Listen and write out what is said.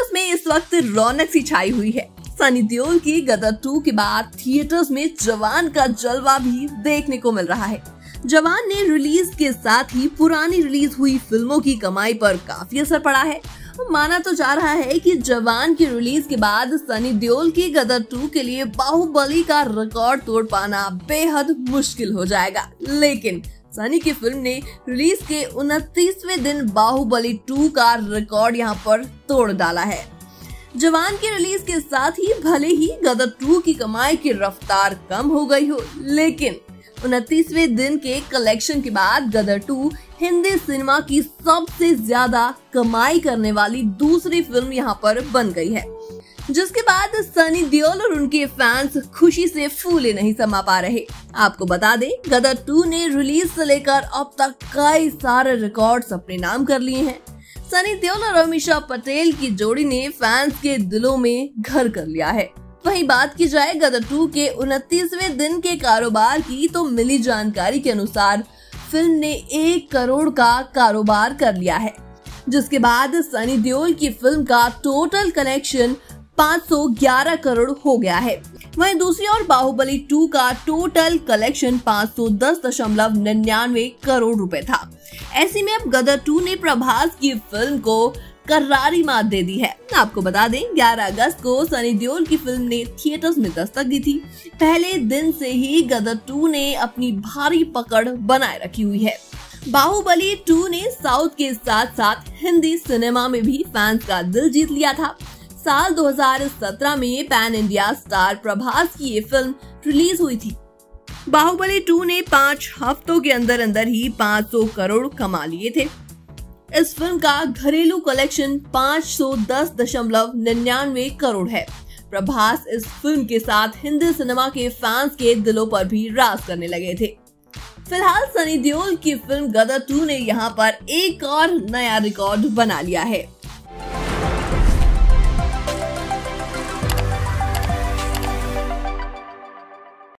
Theatres में इस वक्त रौनक सी छाई हुई है। सनी देओल की गदर 2 के बाद थिएटर्स में जवान का जलवा भी देखने को मिल रहा है। जवान ने रिलीज के साथ ही पुरानी रिलीज हुई फिल्मों की कमाई पर काफी असर पड़ा है। माना तो जा रहा है कि जवान की रिलीज के बाद सनी देओल की गदर 2 के लिए बाहुबली का रिकॉर्ड तोड़ पाना बेहद मुश्किल हो जाएगा। लेकिन सनी की फिल्म ने रिलीज के 29वें दिन बाहुबली 2 का रिकॉर्ड यहां पर तोड़ डाला है। जवान की रिलीज के साथ ही भले ही गदर 2 की कमाई की रफ्तार कम हो गई हो, लेकिन 29वें दिन के कलेक्शन के बाद गदर 2 हिंदी सिनेमा की सबसे ज्यादा कमाई करने वाली दूसरी फिल्म यहां पर बन गई है, जिसके बाद सनी देओल और उनके फैंस खुशी से फूले नहीं समा पा रहे। आपको बता दें, गदर 2 ने रिलीज से लेकर अब तक कई सारे रिकॉर्ड्स अपने नाम कर लिए हैं। सनी देओल और अमीषा पटेल की जोड़ी ने फैंस के दिलों में घर कर लिया है। वहीं बात की जाए गदर 2 के 29वें दिन के कारोबार की, तो मिली जानकारी के अनुसार फिल्म ने 1 करोड़ का कारोबार कर लिया है, जिसके बाद सनी देओल की फिल्म का टोटल कलेक्शन 511 करोड़ हो गया है। वहीं दूसरी ओर बाहुबली 2 का टोटल कलेक्शन 510.99 करोड़ रुपए था। ऐसे में अब गदर 2 ने प्रभास की फिल्म को करारी मात दे दी है। आपको बता दें, 11 अगस्त को सनी देओल की फिल्म ने थिएटर्स में दस्तक दी थी। पहले दिन से ही गदर 2 ने अपनी भारी पकड़ बनाए रखी हुई है। बाहुबली 2 ने साउथ के साथ साथ हिंदी सिनेमा में भी फैंस का दिल जीत लिया था। साल 2017 में पैन इंडिया स्टार प्रभास की ये फिल्म रिलीज हुई थी। बाहुबली 2 ने 5 हफ्तों के अंदर अंदर ही 500 करोड़ कमा लिए थे। इस फिल्म का घरेलू कलेक्शन 510.99 करोड़ है। प्रभास इस फिल्म के साथ हिंदी सिनेमा के फैंस के दिलों पर भी राज करने लगे थे। फिलहाल सनी देओल की फिल्म गदर 2 ने यहाँ पर एक और नया रिकॉर्ड बना लिया है।